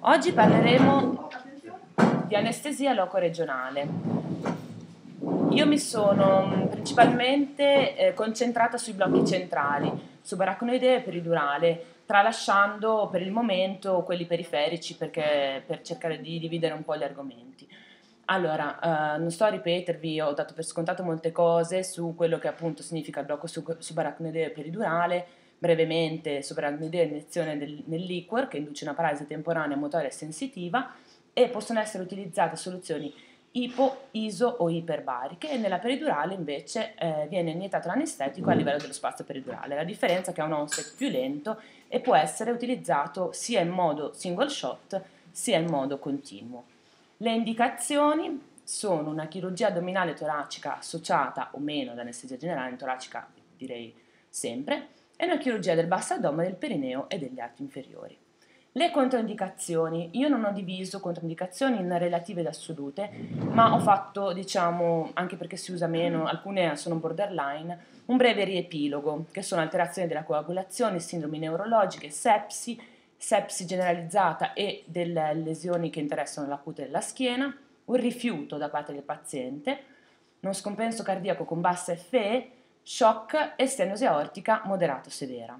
Oggi parleremo di anestesia loco-regionale. Io mi sono principalmente concentrata sui blocchi centrali, subarachnoideo e peridurale, tralasciando per il momento quelli periferici per cercare di dividere un po' gli argomenti. Allora, non sto a ripetervi, ho dato per scontato molte cose su quello che appunto significa il blocco subarachnoideo e peridurale. Brevemente, subarachnoideo è iniezione nel liquor che induce una paralisi temporanea, motoria e sensitiva, e possono essere utilizzate soluzioni ipo, iso o iperbariche, e nella peridurale invece viene iniettato l'anestetico a livello dello spazio peridurale. La differenza è che ha un onset più lento e può essere utilizzato sia in modo single shot sia in modo continuo. Le indicazioni sono una chirurgia addominale toracica associata o meno ad anestesia generale, in toracica direi sempre, e una chirurgia del basso addome, del perineo e degli arti inferiori. Le controindicazioni, io non ho diviso controindicazioni in relative ed assolute, ma ho fatto, diciamo, anche perché si usa meno, alcune sono borderline, un breve riepilogo, che sono alterazioni della coagulazione, sindromi neurologiche, sepsi generalizzata e delle lesioni che interessano la cute della schiena, un rifiuto da parte del paziente, uno scompenso cardiaco con bassa FE, shock e stenosi aortica moderato-severa.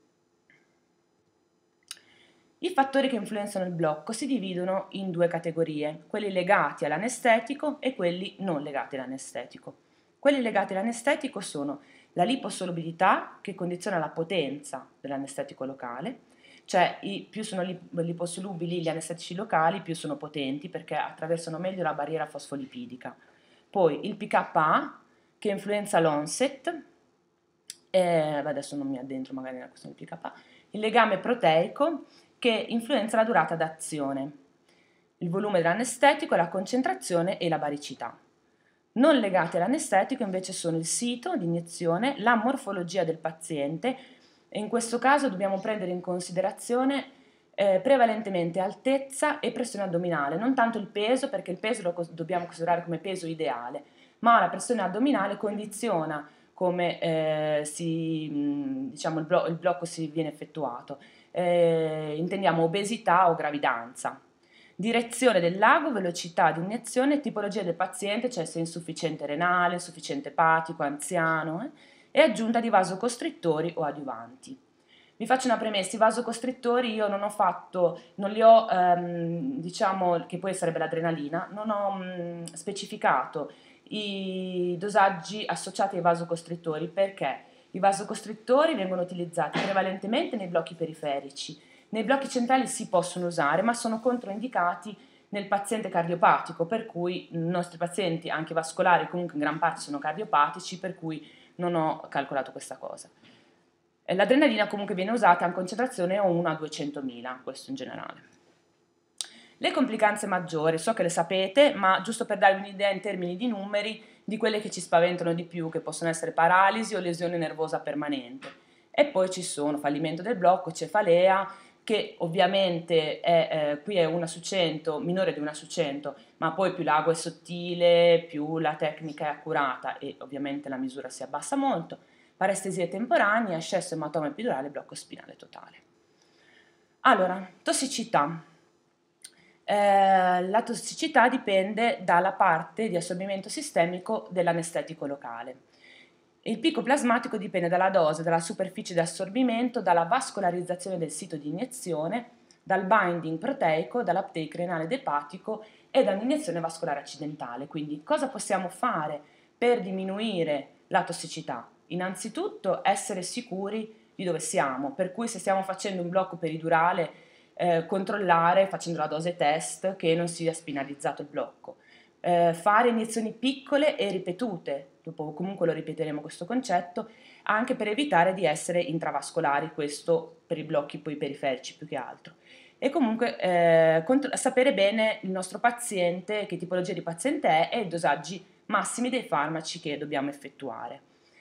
I fattori che influenzano il blocco si dividono in due categorie, quelli legati all'anestetico e quelli non legati all'anestetico. Quelli legati all'anestetico sono la liposolubilità, che condiziona la potenza dell'anestetico locale, cioè più sono liposolubili gli anestetici locali, più sono potenti perché attraversano meglio la barriera fosfolipidica. Poi il PKA, che influenza l'onset, adesso non mi addentro magari nella questione del PKA, il legame proteico, che influenza la durata d'azione, il volume dell'anestetico, la concentrazione e la baricità. Non legati all'anestetico invece sono il sito di iniezione, la morfologia del paziente, e in questo caso dobbiamo prendere in considerazione prevalentemente altezza e pressione addominale, non tanto il peso, perché il peso lo dobbiamo considerare come peso ideale, ma la pressione addominale condiziona come diciamo, il blocco si viene effettuato. Intendiamo obesità o gravidanza. Direzione del lago, velocità di iniezione, tipologia del paziente, cioè se è insufficiente renale, insufficiente epatico, anziano, e aggiunta di vasocostrittori o adiuvanti. Vi faccio una premessa: i vasocostrittori io non li ho, diciamo, che poi sarebbe l'adrenalina, non ho specificato i dosaggi associati ai vasocostrittori perché i vasocostrittori vengono utilizzati prevalentemente nei blocchi periferici. Nei blocchi centrali si possono usare, ma sono controindicati nel paziente cardiopatico, per cui i nostri pazienti, anche vascolari, comunque in gran parte sono cardiopatici, per cui non ho calcolato questa cosa. L'adrenalina comunque viene usata in concentrazione 1 a 200.000, questo in generale. Le complicanze maggiori, so che le sapete, ma giusto per darvi un'idea in termini di numeri di quelle che ci spaventano di più, che possono essere paralisi o lesione nervosa permanente. E poi ci sono fallimento del blocco, cefalea, che ovviamente qui è 1 su 100, minore di 1 su 100, ma poi più l'ago è sottile, più la tecnica è accurata e ovviamente la misura si abbassa molto. Parestesia temporanea, ascesso ematoma epidurale, blocco spinale totale. Allora, tossicità. La tossicità dipende dalla parte di assorbimento sistemico dell'anestetico locale. Il picco plasmatico dipende dalla dose, dalla superficie di assorbimento, dalla vascolarizzazione del sito di iniezione, dal binding proteico, dall'uptake renale ed epatico e da un'iniezione vascolare accidentale. Quindi cosa possiamo fare per diminuire la tossicità? Innanzitutto essere sicuri di dove siamo, per cui se stiamo facendo un blocco peridurale controllare facendo la dose test che non sia spinalizzato il blocco. Fare iniezioni piccole e ripetute, dopo comunque lo ripeteremo questo concetto, anche per evitare di essere intravascolari, questo per i blocchi poi periferici più che altro. E comunque sapere bene il nostro paziente, che tipologia di paziente è e i dosaggi massimi dei farmaci che dobbiamo effettuare.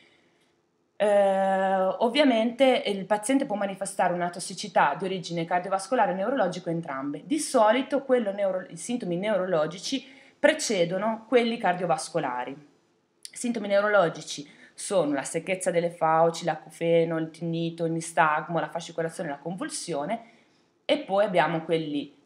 Ovviamente il paziente può manifestare una tossicità di origine cardiovascolare e neurologico entrambe. Di solito i sintomi neurologici precedono quelli cardiovascolari. I sintomi neurologici sono la secchezza delle fauci, l'acufeno, il tinnito, il nistagmo, la fascicolazione e la convulsione, e poi abbiamo quelli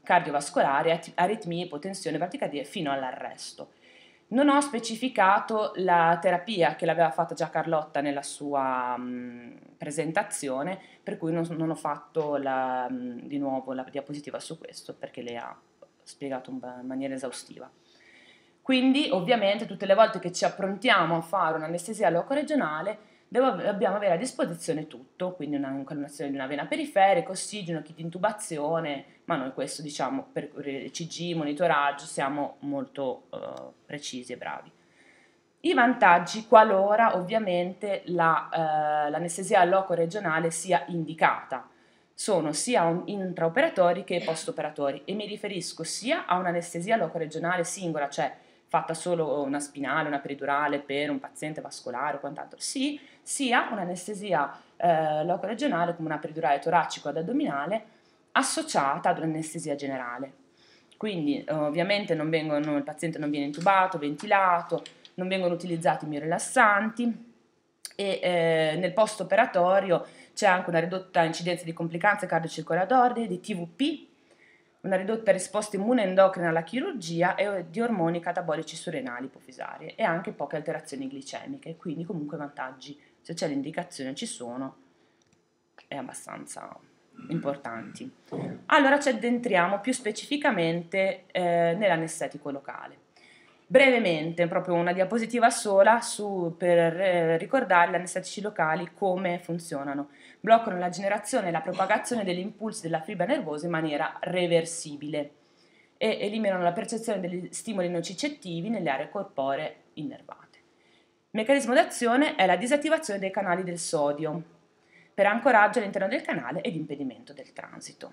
cardiovascolari, aritmie, ipotensione, bradicardia fino all'arresto. Non ho specificato la terapia che l'aveva fatta già Carlotta nella sua presentazione, per cui non ho fatto di nuovo la diapositiva su questo, perché lei ha spiegato in maniera esaustiva. Quindi, ovviamente, tutte le volte che ci approntiamo a fare un'anestesia locoregionale, dobbiamo avere a disposizione tutto, quindi una incolonnazione di una vena periferica, ossigeno, kit di intubazione, ma noi questo, diciamo, per ECG, monitoraggio, siamo molto precisi e bravi. I vantaggi qualora ovviamente l'anestesia locoregionale sia indicata sono sia intraoperatori che post-operatori, e mi riferisco sia a un'anestesia locoregionale singola, cioè fatta solo una spinale, una peridurale per un paziente vascolare o quant'altro, sì, sia un'anestesia locoregionale come una peridurale toracico ad addominale associata ad un'anestesia generale. Quindi ovviamente il paziente non viene intubato, ventilato, non vengono utilizzati miorilassanti, e nel post-operatorio c'è anche una ridotta incidenza di complicanze cardiocircolatorie, di TVP, una ridotta risposta immune endocrina alla chirurgia e di ormoni catabolici surrenali ipofisari, e anche poche alterazioni glicemiche, quindi comunque vantaggi, se c'è l'indicazione ci sono, è abbastanza importanti. Allora ci addentriamo più specificamente nell'anestetico locale. Brevemente, proprio una diapositiva sola per ricordare gli anestetici locali come funzionano. Bloccano la generazione e la propagazione degli impulsi della fibra nervosa in maniera reversibile e eliminano la percezione degli stimoli nocicettivi nelle aree corporee innervate. Il meccanismo d'azione è la disattivazione dei canali del sodio per ancoraggio all'interno del canale ed impedimento del transito.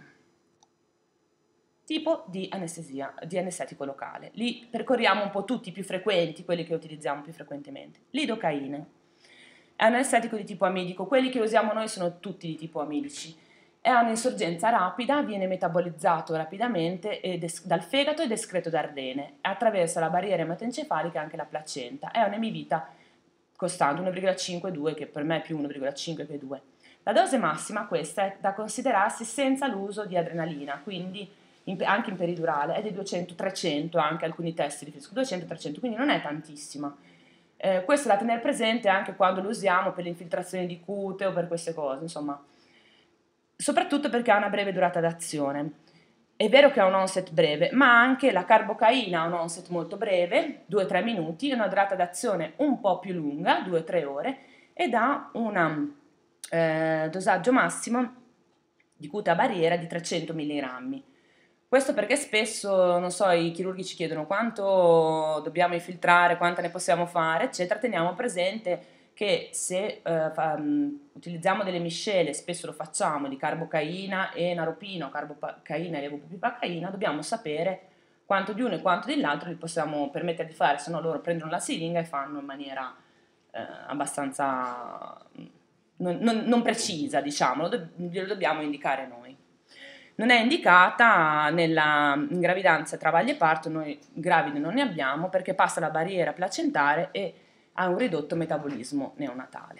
Tipo di anestetico locale. Lì percorriamo un po' tutti i più frequenti, quelli che utilizziamo più frequentemente. Lidocaine è un anestetico di tipo amidico, quelli che usiamo noi sono tutti di tipo amidici. È un'insorgenza rapida, viene metabolizzato rapidamente dal fegato ed escreto da ardene, attraversa la barriera ematoencefalica e anche la placenta. È un'emivita costante 1,5-2, che per me è più 1,5 che 2. La dose massima, questa, è da considerarsi senza l'uso di adrenalina, quindi anche in peridurale, è di 200-300, anche alcuni test riferiscono 200-300, quindi non è tantissima. Questo è da tenere presente anche quando lo usiamo per l'infiltrazione di cute o per queste cose, insomma, soprattutto perché ha una breve durata d'azione. È vero che ha un onset breve, ma anche la carbocaina ha un onset molto breve, 2-3 minuti, una durata d'azione un po' più lunga, 2-3 ore, ed ha un dosaggio massimo di cute a barriera di 300 mg. Questo perché spesso, non so, i chirurghi ci chiedono quanto dobbiamo infiltrare, quanta ne possiamo fare, eccetera. Teniamo presente che se utilizziamo delle miscele, spesso lo facciamo, di carbocaina e naropina, o carbocaina e levobupivacaina, dobbiamo sapere quanto di uno e quanto dell'altro li possiamo permettere di fare, se no loro prendono la siringa e fanno in maniera abbastanza non precisa, diciamo, glielo dobbiamo indicare noi. Non è indicata nella gravidanza, travagli e parto, noi gravidi non ne abbiamo perché passa la barriera placentare e ha un ridotto metabolismo neonatale.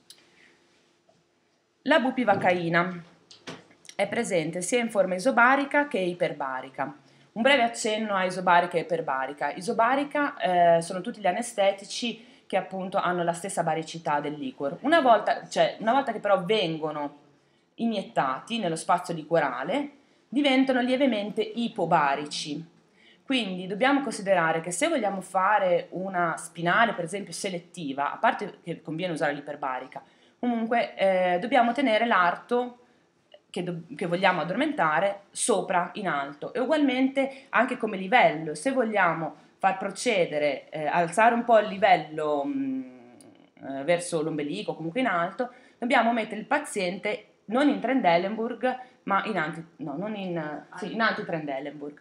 La bupivacaina è presente sia in forma isobarica che iperbarica. Un breve accenno a isobarica e iperbarica. Isobarica sono tutti gli anestetici che appunto hanno la stessa baricità del liquor. Una volta che però vengono iniettati nello spazio liquorale, diventano lievemente ipobarici. Quindi dobbiamo considerare che se vogliamo fare una spinale, per esempio, selettiva, a parte che conviene usare l'iperbarica, comunque dobbiamo tenere l'arto che vogliamo addormentare sopra in alto, e ugualmente anche come livello, se vogliamo far procedere, alzare un po' il livello verso l'ombelico, comunque in alto, dobbiamo mettere il paziente non in Trendelenburg, ma in anti-Trendelenburg.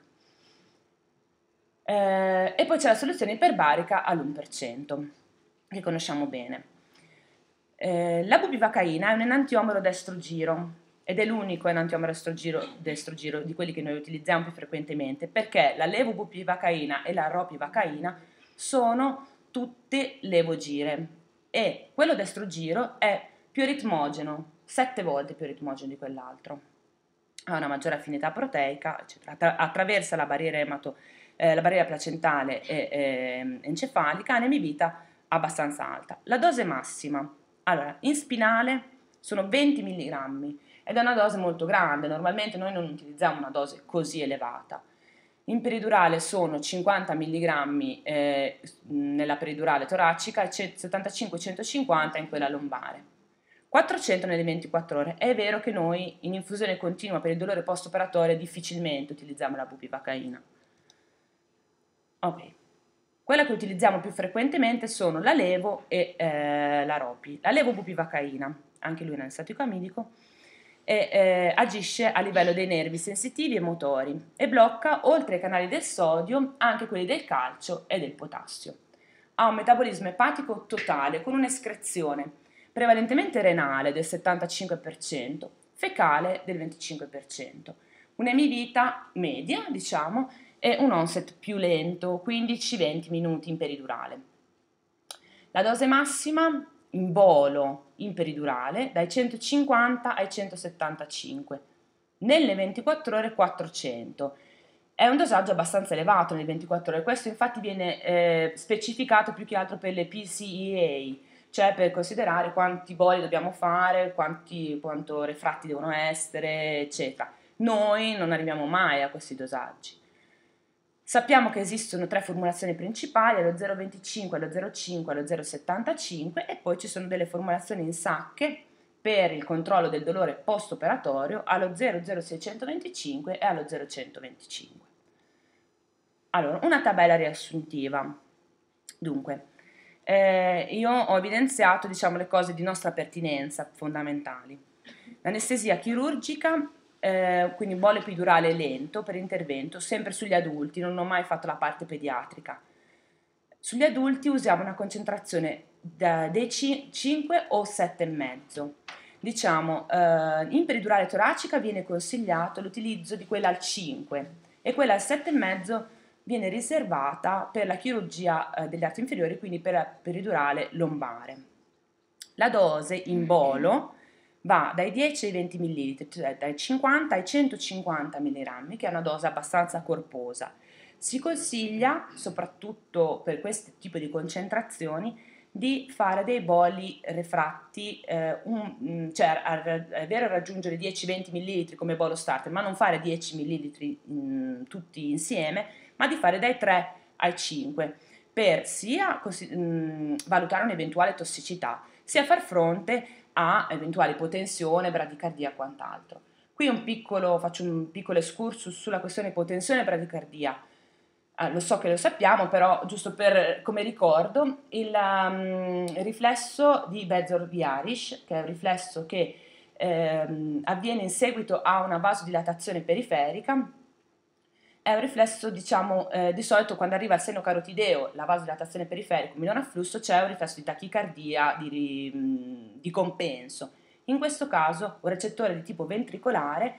E poi c'è la soluzione iperbarica all'1%, che conosciamo bene. La bupivacaina è un enantiomero destro-giro, ed è l'unico enantiomero destro-giro di quelli che noi utilizziamo più frequentemente, perché la levobupivacaina e la ropivacaina sono tutte levogire, e quello destro-giro è più ritmogeno, 7 volte più ritmogeno di quell'altro. ha una maggiore affinità proteica, eccetera. Attraversa la barriera la barriera placentale e encefalica, ha un'emivita abbastanza alta. La dose massima, allora, in spinale sono 20 mg ed è una dose molto grande, normalmente noi non utilizziamo una dose così elevata. In peridurale sono 50 mg nella peridurale toracica e 75-150 in quella lombare. 400 nelle 24 ore. È vero che noi in infusione continua per il dolore post-operatorio difficilmente utilizziamo la bupivacaina. Ok. Quella che utilizziamo più frequentemente sono la levo e la ropi. La levobupivacaina, anche lui è un anestetico amidico, agisce a livello dei nervi sensitivi e motori e blocca, oltre ai canali del sodio, anche quelli del calcio e del potassio. Ha un metabolismo epatico totale con un'escrezione prevalentemente renale del 75%, fecale del 25%, un'emivita media, diciamo, e un onset più lento, 15-20 minuti in peridurale. La dose massima in bolo in peridurale dai 150 ai 175, nelle 24 ore 400. È un dosaggio abbastanza elevato nelle 24 ore, questo infatti viene specificato più che altro per le PCEA, cioè per considerare quanti boli dobbiamo fare, quanto refratti devono essere, eccetera. Noi non arriviamo mai a questi dosaggi. Sappiamo che esistono 3 formulazioni principali, allo 0,25, allo 0,5, allo 0,75 e poi ci sono delle formulazioni in sacche per il controllo del dolore post-operatorio allo 0,0625 e allo 0,125. Allora, una tabella riassuntiva. Dunque, io ho evidenziato, diciamo, le cose di nostra pertinenza fondamentali. L'anestesia chirurgica, quindi bolo epidurale lento per intervento, sempre sugli adulti, non ho mai fatto la parte pediatrica. Sugli adulti usiamo una concentrazione dei 5 o 7,5. Diciamo, in peridurale toracica viene consigliato l'utilizzo di quella al 5 e quella al 7,5 viene riservata per la chirurgia degli arti inferiori, quindi per la peridurale lombare. La dose in bolo va dai 10 ai 20 ml, cioè dai 50 ai 150 mg, che è una dose abbastanza corposa. Si consiglia, soprattutto per questo tipo di concentrazioni, di fare dei boli refratti, cioè è vero raggiungere 10-20 ml come bolo starter, ma non fare 10 ml tutti insieme, ma di fare dai 3 ai 5 per sia valutare un'eventuale tossicità, sia far fronte a eventuali ipotensione, bradicardia e quant'altro. Qui faccio un piccolo excursus sulla questione ipotensione e bradicardia. Lo so che lo sappiamo, però giusto come ricordo, il riflesso di Bezor-Viarish, che è un riflesso che avviene in seguito a una vasodilatazione periferica, è un riflesso, diciamo, di solito quando arriva al seno carotideo, la vasodilatazione periferica, un minore afflusso, c'è un riflesso di tachicardia, di compenso. In questo caso, un recettore di tipo ventricolare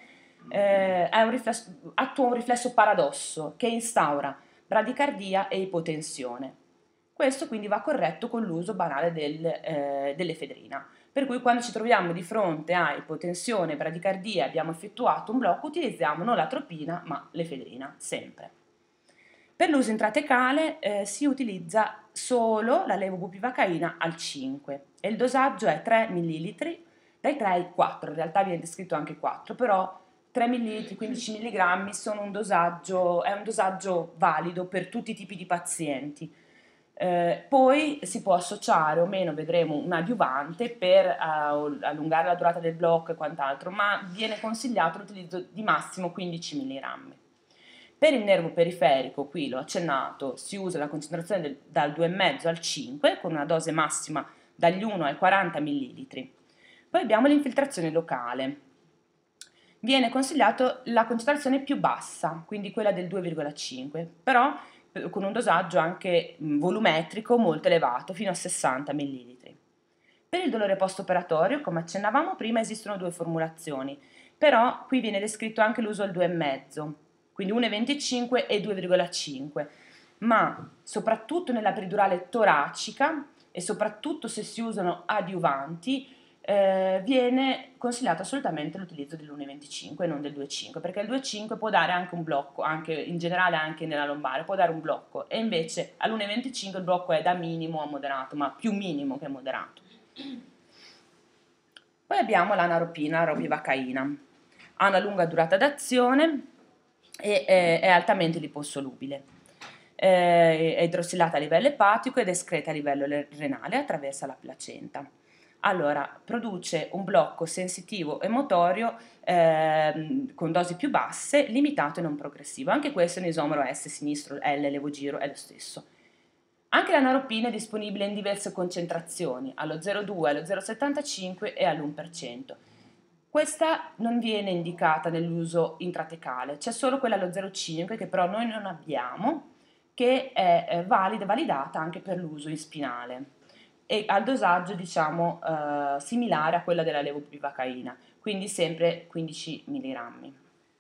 attua un riflesso paradosso che instaura bradicardia e ipotensione. Questo quindi va corretto con l'uso banale dell'efedrina. Per cui quando ci troviamo di fronte a ipotensione, bradicardia, abbiamo effettuato un blocco, utilizziamo non l'atropina ma l'efedrina, sempre. Per l'uso intratecale si utilizza solo la levobupivacaina al 5 e il dosaggio è 3 ml, dai 3 ai 4, in realtà viene descritto anche 4, però 3 ml, 15 mg è un dosaggio valido per tutti i tipi di pazienti. Poi si può associare o meno, vedremo, un adiuvante per allungare la durata del blocco e quant'altro, ma viene consigliato l'utilizzo di massimo 15 mg. Per il nervo periferico, qui l'ho accennato, si usa la concentrazione dal 2,5 al 5 con una dose massima dagli 1 ai 40 ml. Poi abbiamo l'infiltrazione locale. Viene consigliato la concentrazione più bassa, quindi quella del 2,5, però con un dosaggio anche volumetrico molto elevato, fino a 60 ml. Per il dolore post-operatorio, come accennavamo prima, esistono 2 formulazioni, però qui viene descritto anche l'uso al 2,5, quindi 1,25 e 2,5, ma soprattutto nella peridurale toracica e soprattutto se si usano adiuvanti, viene consigliato assolutamente l'utilizzo dell'1,25 e non del 2,5, perché il 2,5 può dare anche un blocco, anche in generale anche nella lombare, può dare un blocco, e invece all'1,25 il blocco è da minimo a moderato, ma più minimo che moderato. Poi abbiamo l'anaropina, la ropivacaina. Ha una lunga durata d'azione e è altamente liposolubile. È idrossillata a livello epatico ed escreta a livello renale attraverso la placenta. Allora, produce un blocco sensitivo e motorio con dosi più basse, limitato e non progressivo. Anche questo in isomero S sinistro, L levogiro, è lo stesso. Anche la naropina è disponibile in diverse concentrazioni, allo 0,2, allo 0,75 e all'1%. Questa non viene indicata nell'uso intratecale, c'è solo quella allo 0,5 che però noi non abbiamo, che è validata anche per l'uso in spinale e al dosaggio diciamo similare a quella della levopivacaina, quindi sempre 15 mg.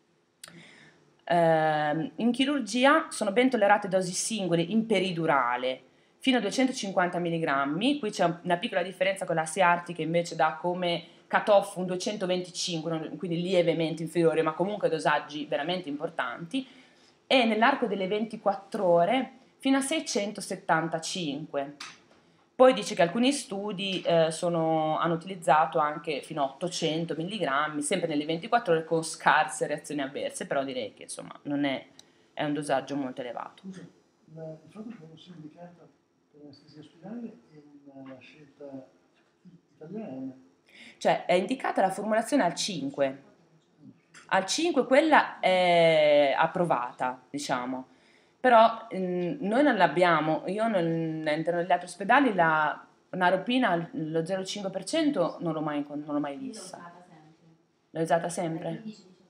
In chirurgia sono ben tollerate dosi singole in peridurale fino a 250 mg, qui c'è una piccola differenza con la Siarti che invece dà come cut-off un 225, quindi lievemente inferiore, ma comunque dosaggi veramente importanti, e nell'arco delle 24 ore fino a 675. Poi dice che alcuni studi hanno utilizzato anche fino a 800 mg, sempre nelle 24 ore con scarse reazioni avverse, però direi che insomma non è un dosaggio molto elevato. Scusa, il fatto che non sia indicata per anestesia spinale è una scelta italiana? Cioè è indicata la formulazione al 5. Al 5 quella è approvata, diciamo. Però noi non l'abbiamo, io all'interno degli altri ospedali la naropina lo 0,5% non l'ho mai vista. L'ho usata sempre?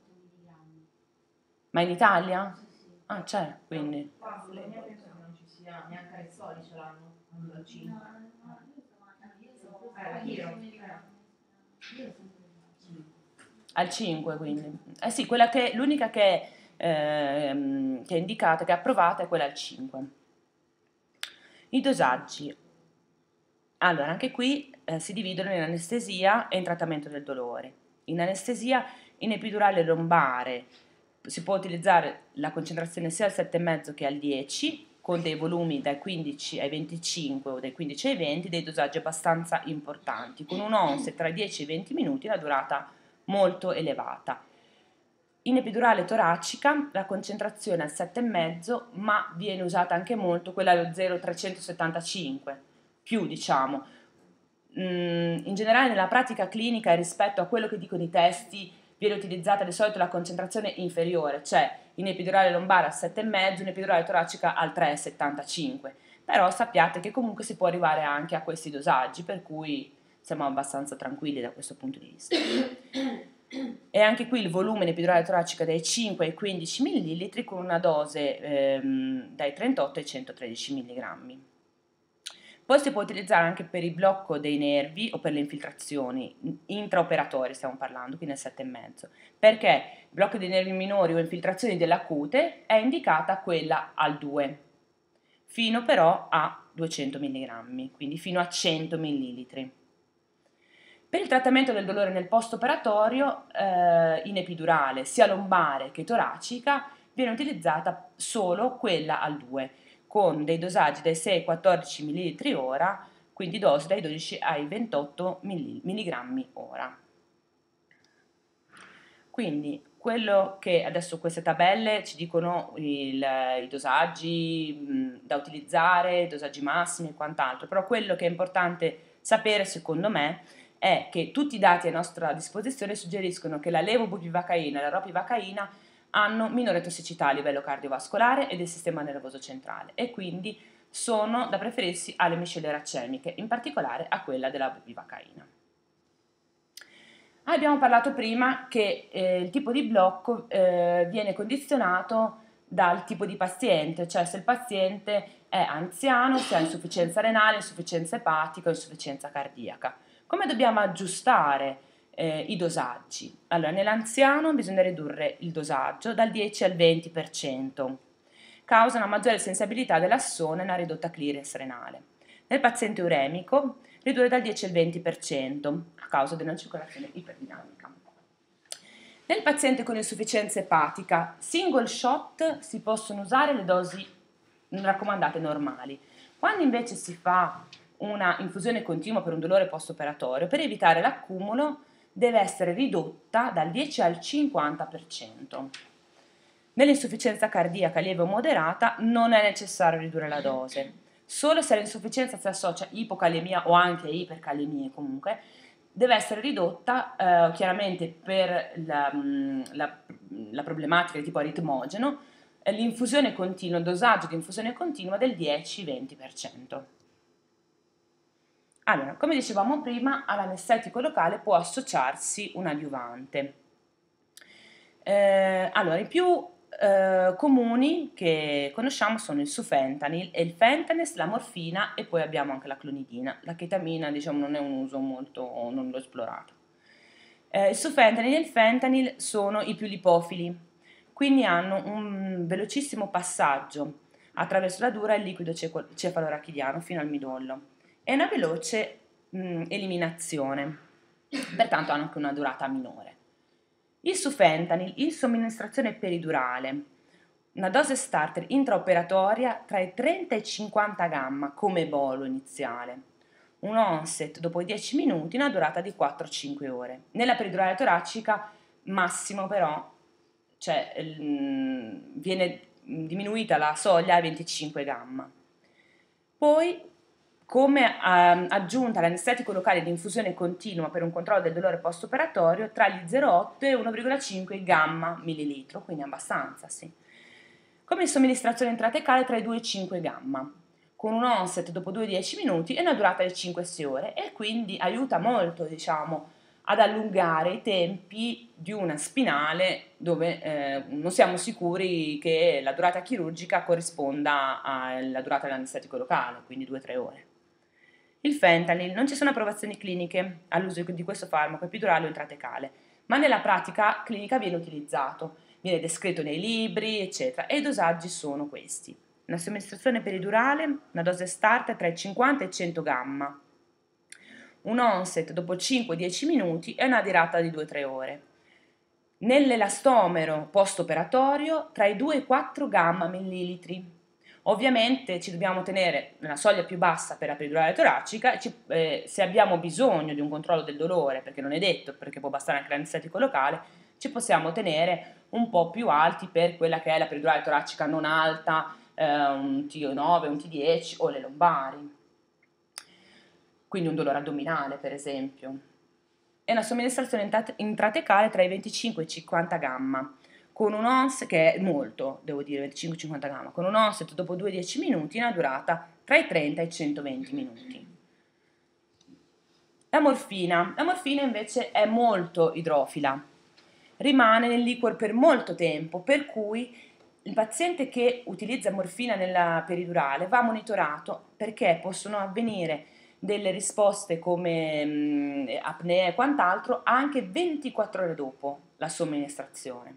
Ma in Italia? Ah, c'è, quindi. Sulle mie penso che non ci sia, neanche a Rizzoli ce l'hanno, al 5. La Chiro. Al 5, quindi. Eh sì, l'unica che è indicata, che è approvata, è quella al 5. I dosaggi. Allora, anche qui si dividono in anestesia e in trattamento del dolore. In anestesia, in epidurale lombare, si può utilizzare la concentrazione sia al 7,5 che al 10, con dei volumi dai 15 ai 25 o dai 15 ai 20, dei dosaggi abbastanza importanti, con un'once tra i 10 e i 20 minuti, una durata molto elevata. In epidurale toracica la concentrazione è al 7,5, ma viene usata anche molto quella allo 0,375, più diciamo. In generale nella pratica clinica rispetto a quello che dicono i testi viene utilizzata di solito la concentrazione inferiore, cioè in epidurale lombare al 7,5, in epidurale toracica al 3,75, però sappiate che comunque si può arrivare anche a questi dosaggi, per cui siamo abbastanza tranquilli da questo punto di vista. E anche qui il volume in epidurale toracica dai 5 ai 15 ml con una dose dai 38 ai 113 mg. Poi si può utilizzare anche per il blocco dei nervi o per le infiltrazioni intraoperatorie, stiamo parlando, quindi al 7,5, perché il blocco dei nervi minori o infiltrazioni della cute è indicata quella al 2, fino però a 200 mg, quindi fino a 100 ml. Per il trattamento del dolore nel post-operatorio, in epidurale, sia lombare che toracica, viene utilizzata solo quella al 2, con dei dosaggi dai 6 ai 14 ml ora, quindi dosi dai 12 ai 28 mg ora. Quindi quello che adesso queste tabelle ci dicono i dosaggi da utilizzare, i dosaggi massimi e quant'altro, però quello che è importante sapere secondo me è che tutti i dati a nostra disposizione suggeriscono che la levobupivacaina e la ropivacaina hanno minore tossicità a livello cardiovascolare e del sistema nervoso centrale e quindi sono da preferirsi alle miscele racemiche, in particolare a quella della bupivacaina. Abbiamo parlato prima che il tipo di blocco viene condizionato dal tipo di paziente, cioè se il paziente è anziano, se ha insufficienza renale, insufficienza epatica o insufficienza cardiaca. Come dobbiamo aggiustare i dosaggi? Allora, nell'anziano bisogna ridurre il dosaggio dal 10 al 20%, causa una maggiore sensibilità dell'assone e una ridotta clearance renale. Nel paziente uremico ridurre dal 10 al 20% a causa della circolazione iperdinamica. Nel paziente con insufficienza epatica, single shot si possono usare le dosi raccomandate normali. Quando invece si fa una infusione continua per un dolore post-operatorio, per evitare l'accumulo deve essere ridotta dal 10 al 50%. Nell'insufficienza cardiaca lieve o moderata non è necessario ridurre la dose. Solo se l'insufficienza si associa a ipocalemia o anche ipercalemia comunque, deve essere ridotta chiaramente per la problematica di tipo aritmogeno, l'infusione continua, il dosaggio di infusione continua del 10-20%. Allora, come dicevamo prima, all'anestetico locale può associarsi un adiuvante. Allora, i più comuni che conosciamo sono il sufentanil e il fentanyl, la morfina e poi abbiamo anche la clonidina. La chetamina, diciamo, non è un uso molto, non l'ho esplorato. Il sufentanil e il fentanyl sono i più lipofili, quindi hanno un velocissimo passaggio attraverso la dura e il liquido cefalorachidiano fino al midollo e una veloce eliminazione, pertanto hanno anche una durata minore. Il sufentanil, in somministrazione peridurale, una dose starter intraoperatoria tra i 30 e i 50 gamma come bolo iniziale, un onset dopo i 10 minuti, una durata di 4-5 ore. Nella peridurale toracica massimo però, cioè, viene diminuita la soglia ai 25 gamma. Poi, come aggiunta all'anestetico locale di infusione continua per un controllo del dolore post-operatorio, tra gli 0,8 e 1,5 gamma millilitro, quindi abbastanza, sì. Come somministrazione intratecale tra i 2 e i 5 gamma, con un onset dopo 2-10 minuti e una durata di 5-6 ore, e quindi aiuta molto, diciamo, ad allungare i tempi di una spinale dove non siamo sicuri che la durata chirurgica corrisponda alla durata dell'anestetico locale, quindi 2-3 ore. Il fentanyl, non ci sono approvazioni cliniche all'uso di questo farmaco epidurale o intratecale, ma nella pratica clinica viene utilizzato, viene descritto nei libri, eccetera, e i dosaggi sono questi. Una somministrazione peridurale, una dose start tra i 50 e i 100 gamma, un onset dopo 5-10 minuti e una durata di 2-3 ore. Nell'elastomero post-operatorio tra i 2 e i 4 gamma millilitri. Ovviamente ci dobbiamo tenere nella soglia più bassa per la peridurale toracica, se abbiamo bisogno di un controllo del dolore, perché non è detto, perché può bastare anche l'anestetico locale, ci possiamo tenere un po' più alti per quella che è la peridurale toracica non alta, un T9, un T10 o le lombari. Quindi un dolore addominale, per esempio. E una somministrazione intratecale tra i 25 e i 50 gamma, con un onset, che è molto, devo dire, 25-50 gamma, con un onset dopo 2-10 minuti e una durata tra i 30 e i 120 minuti. La morfina invece è molto idrofila, rimane nel liquor per molto tempo, per cui il paziente che utilizza morfina nella peridurale va monitorato perché possono avvenire delle risposte come apnea e quant'altro anche 24 ore dopo la somministrazione.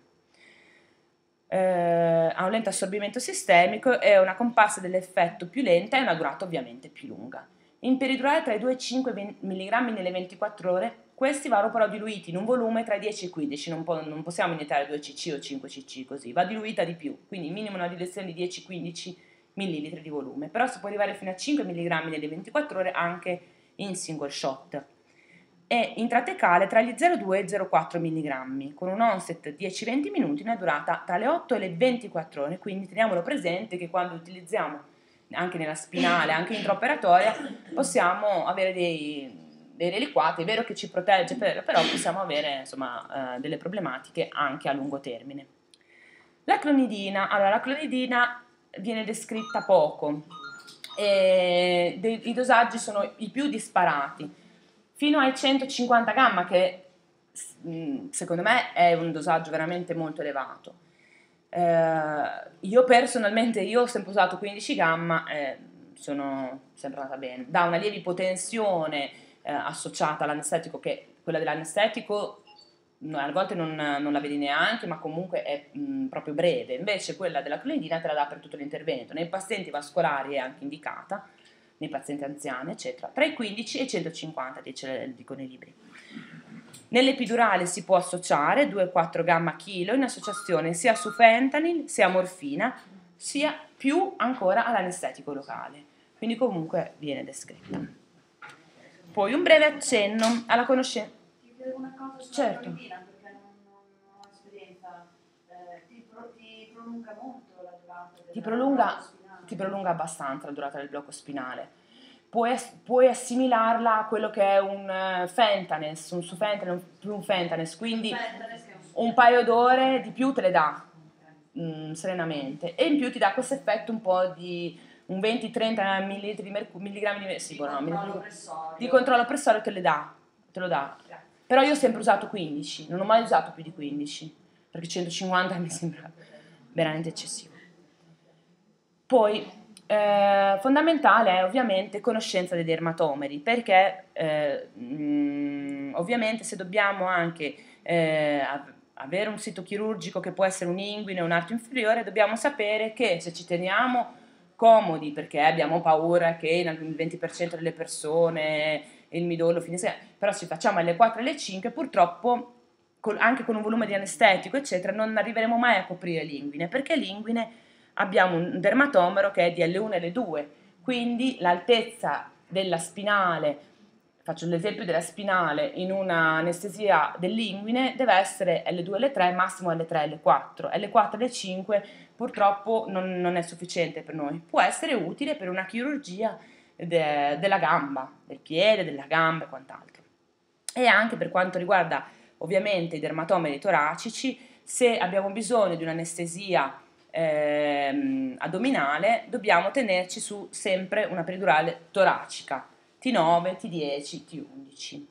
Ha un lento assorbimento sistemico e una comparsa dell'effetto più lenta e una durata ovviamente più lunga. In peridurale tra i 2 e i 5 mg nelle 24 ore, questi vanno però diluiti in un volume tra i 10 e i 15, non possiamo iniettare 2 cc o 5 cc così, va diluita di più, quindi minimo una diluizione di 10-15 ml di volume, però si può arrivare fino a 5 mg nelle 24 ore anche in single shot. E intratecale tra gli 0,2 e 0,4 mg, con un onset 10-20 minuti, una durata tra le 8 e le 24 ore, quindi teniamolo presente che quando utilizziamo anche nella spinale, anche intraoperatoria, possiamo avere dei reliquati, è vero che ci protegge, però possiamo avere insomma delle problematiche anche a lungo termine. La clonidina, allora la clonidina viene descritta poco, i dosaggi sono i più disparati, fino ai 150 gamma che secondo me è un dosaggio veramente molto elevato. Io personalmente ho sempre usato 15 gamma e sono sempre andata bene. Da una lieve ipotensione associata all'anestetico, che quella dell'anestetico a volte non la vedi neanche, ma comunque è proprio breve. Invece quella della clonidina te la dà per tutto l'intervento. Nei pazienti vascolari è anche indicata, nei pazienti anziani, eccetera, tra i 15 e i 150, dicono i libri. Nell'epidurale si può associare 2,4 gamma chilo in associazione sia su fentanyl, sia morfina, sia più ancora all'anestetico locale, quindi comunque viene descritta. Poi un breve accenno alla conoscenza. Ti chiedo una cosa sulla Certo. clonidina, perché non ho esperienza. Ti prolunga molto la durata del blocco spinale? Ti prolunga abbastanza la durata del blocco spinale. Puoi assimilarla a quello che è un Fentanes, un Sufentanil, un Fentanes, quindi un paio d'ore di più te le dà serenamente, e in più ti dà questo effetto un po' di un 20-30 millilitri di milligrammi di controllo pressorio, te lo dà. Però io ho sempre usato 15, non ho mai usato più di 15, perché 150 mi sembra veramente eccessivo. Poi fondamentale è ovviamente conoscenza dei dermatomeri, perché ovviamente se dobbiamo anche avere un sito chirurgico che può essere un inguine o un arto inferiore, dobbiamo sapere che se ci teniamo comodi, perché abbiamo paura che il 20% delle persone il midollo finisca, però se facciamo alle 4 e alle 5 purtroppo anche con un volume di anestetico eccetera non arriveremo mai a coprire l'inguine, perché l'inguine abbiamo un dermatomero che è di L1 e L2, quindi l'altezza della spinale, faccio l'esempio della spinale in una anestesia dell'inguine, deve essere L2, L3, massimo L3, L4. L4 e L5 purtroppo non è sufficiente per noi, può essere utile per una chirurgia della gamba, del piede, della gamba e quant'altro. E anche per quanto riguarda ovviamente i dermatomeri toracici, se abbiamo bisogno di un'anestesia addominale, dobbiamo tenerci su sempre una peridurale toracica, T9, T10, T11.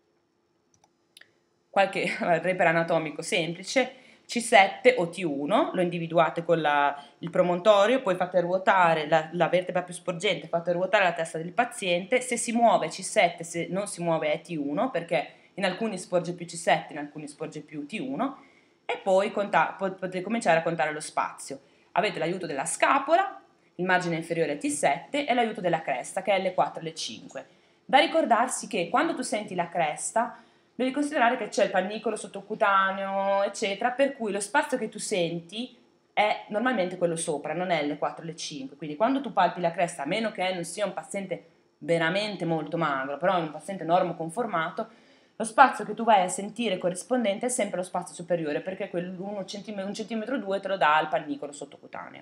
Qualche reper anatomico semplice, C7 o T1, lo individuate con il promontorio, poi fate ruotare la vertebra più sporgente, fate ruotare la testa del paziente, se si muove C7, se non si muove è T1, perché in alcuni sporge più C7, in alcuni sporge più T1, e poi potete cominciare a contare lo spazio. Avete l'aiuto della scapola, il margine inferiore è T7 e l'aiuto della cresta che è L4 e L5. Da ricordarsi che quando tu senti la cresta devi considerare che c'è il pannicolo sottocutaneo eccetera, per cui lo spazio che tu senti è normalmente quello sopra, non è L4 e L5, quindi quando tu palpi la cresta, a meno che non sia un paziente veramente molto magro, però è un paziente normoconformato, lo spazio che tu vai a sentire corrispondente è sempre lo spazio superiore, perché un centimetro 2 te lo dà il pannicolo sottocutaneo.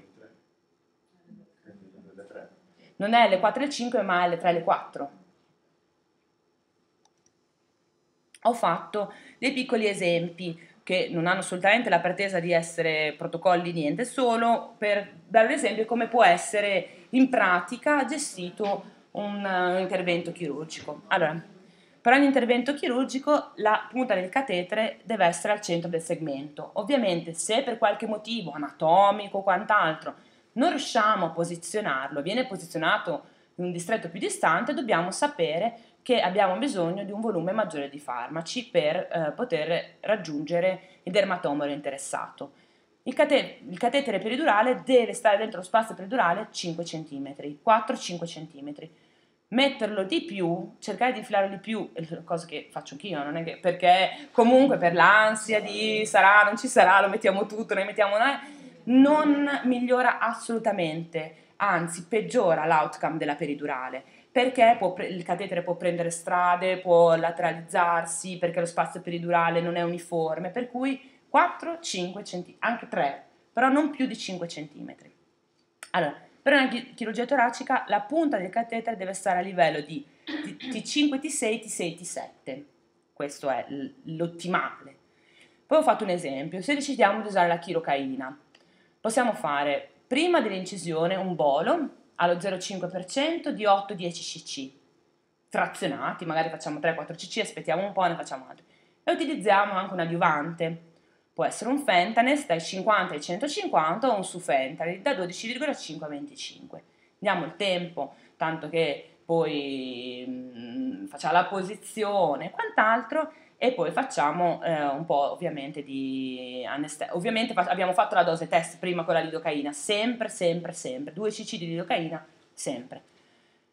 Non è L4 e L5 ma è L3 e L4. Ho fatto dei piccoli esempi che non hanno assolutamente la pretesa di essere protocolli, niente, solo per dare l'esempio di come può essere in pratica gestito un intervento chirurgico. Allora, per ogni intervento chirurgico la punta del catetere deve essere al centro del segmento. Ovviamente se per qualche motivo anatomico o quant'altro non riusciamo a posizionarlo, viene posizionato in un distretto più distante, dobbiamo sapere che abbiamo bisogno di un volume maggiore di farmaci per poter raggiungere il dermatomero interessato. Il catetere peridurale deve stare dentro lo spazio peridurale 5 cm, 4-5 cm. Metterlo di più, cercare di infilarlo di più, cosa che faccio anch'io, non è che perché comunque per l'ansia di sarà, non ci sarà, lo mettiamo tutto, ne mettiamo non migliora assolutamente, anzi peggiora l'outcome della peridurale, perché il catetere può prendere strade, può lateralizzarsi, perché lo spazio peridurale non è uniforme, per cui 4-5 cm, anche 3, però non più di 5 cm. Allora, per una chirurgia toracica la punta del catetere deve stare a livello di T5, T6, T6, T7. Questo è l'ottimale. Poi ho fatto un esempio. Se decidiamo di usare la chirocaina, possiamo fare prima dell'incisione un bolo allo 0,5% di 8-10 cc, frazionati, magari facciamo 3-4 cc, aspettiamo un po' e ne facciamo altri. E utilizziamo anche un adiuvante. Può essere un Fentanes dai 50 ai 150 o un Sufentanil da 12,5 a 25. Diamo il tempo, tanto che poi facciamo la posizione e quant'altro, e poi facciamo un po' ovviamente di anestesia. Ovviamente abbiamo fatto la dose test prima con la lidocaina, sempre, 2 cc di lidocaina, sempre.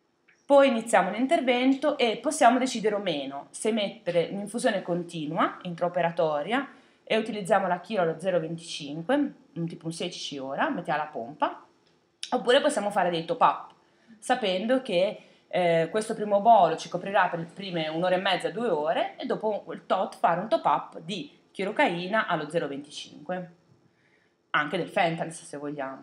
Poi iniziamo l'intervento e possiamo decidere o meno se mettere un'infusione continua, intraoperatoria, e utilizziamo la chiro allo 0,25, tipo un 16 ora, mettiamo la pompa, oppure possiamo fare dei top up, sapendo che questo primo bolo ci coprirà per le prime 1 ora e mezza, 2 ore, e dopo il tot fare un top up di chirocaina allo 0,25, anche del fentanyl se vogliamo.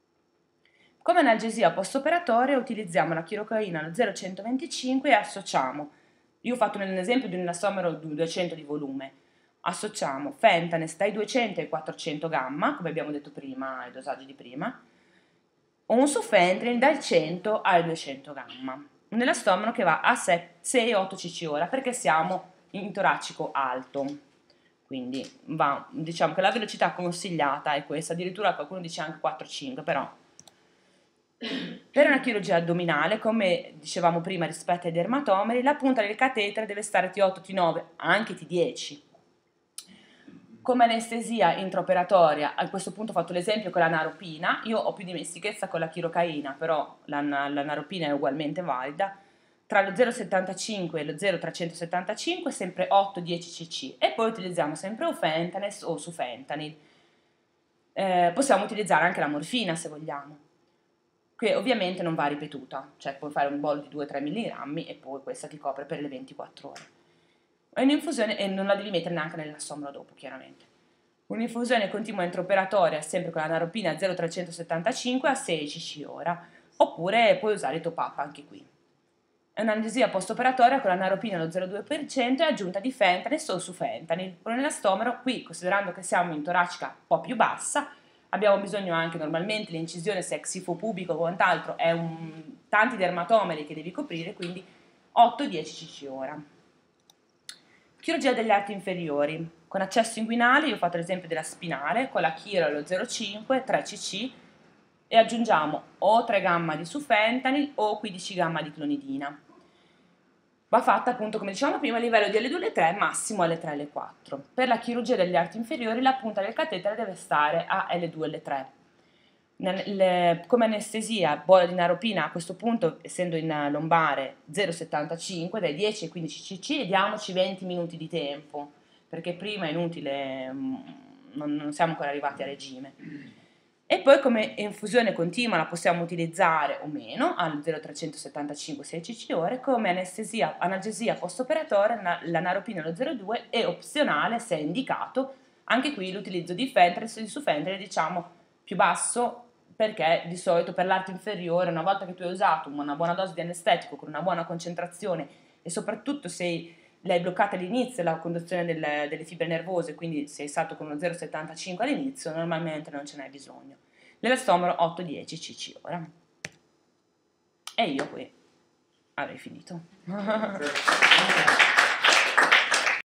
Come analgesia post-operatoria utilizziamo la chirocaina allo 0,125 e associamo, io ho fatto un esempio di un elastomero 200 di volume, associamo fentanyl dai 200 ai 400 gamma, come abbiamo detto prima, ai dosaggi di prima, o un sufentanil dal 100 ai 200 gamma, un elastomero che va a 6-8 cc ora perché siamo in toracico alto, quindi diciamo che la velocità consigliata è questa, addirittura qualcuno dice anche 4-5, però per una chirurgia addominale, come dicevamo prima rispetto ai dermatomeri, la punta del catetere deve stare T8, T9, anche T10. Come anestesia intraoperatoria, a questo punto ho fatto l'esempio con la naropina, io ho più dimestichezza con la chirocaina, però la naropina è ugualmente valida, tra lo 0,75 e lo 0,375 sempre 8-10 cc, e poi utilizziamo sempre o fentanyl o sufentanil. Possiamo utilizzare anche la morfina se vogliamo, che ovviamente non va ripetuta, cioè puoi fare un bol di 2-3 mg e poi questa ti copre per le 24 ore. È un'infusione e non la devi mettere neanche nell'assomro dopo, chiaramente. Un'infusione continua intraoperatoria sempre con la naropina 0,375 a 6 cc ora, oppure puoi usare i top up anche qui. È un'analgesia post-operatoria con la naropina allo 0,2% e aggiunta di fentanyl o sufentanil. Con l'elastomero, qui, considerando che siamo in toracica un po' più bassa, abbiamo bisogno anche normalmente l'incisione, se è xifo pubico o quant'altro, è tanti dermatomeri che devi coprire, quindi 8-10 cc ora. Chirurgia degli arti inferiori. Con accesso inguinale, io ho fatto l'esempio della spinale, con la chiro allo 0,5, 3 cc, e aggiungiamo o 3 gamma di sufentanil o 15 gamma di clonidina. Va fatta appunto, come dicevamo prima, a livello di L2 e L3, massimo L3 e L4. Per la chirurgia degli arti inferiori la punta del catetere deve stare a L2 e L3. Come anestesia, bolla di naropina a questo punto, essendo in lombare, 0,75, dai 10 ai 15 cc, e diamoci 20 minuti di tempo, perché prima è inutile, non siamo ancora arrivati a regime. E poi come infusione continua la possiamo utilizzare o meno al 0,375 6 cc ore, come analgesia post-operatoria la naropina allo 0,2 e opzionale, se è indicato, anche qui l'utilizzo di fentanyl e di sufentanil diciamo più basso, perché di solito per l'arto inferiore, una volta che tu hai usato una buona dose di anestetico con una buona concentrazione e soprattutto se l'hai bloccata all'inizio la conduzione delle fibre nervose, quindi se hai salto con uno 0,75 all'inizio, normalmente non ce n'è bisogno. L'elastomero 8-10 cc ora. E io qui avrei finito.